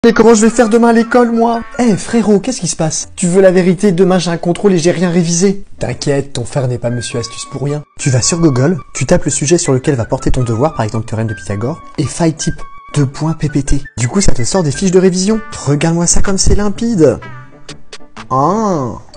Mais comment je vais faire demain à l'école, moi? Eh, frérot, qu'est-ce qui se passe? Tu veux la vérité? Demain j'ai un contrôle et j'ai rien révisé. T'inquiète, ton frère n'est pas monsieur astuce pour rien. Tu vas sur Google, tu tapes le sujet sur lequel va porter ton devoir, par exemple théorème de Pythagore, et file type 2 points PPT. Du coup, ça te sort des fiches de révision. Regarde-moi ça comme c'est limpide. Ah.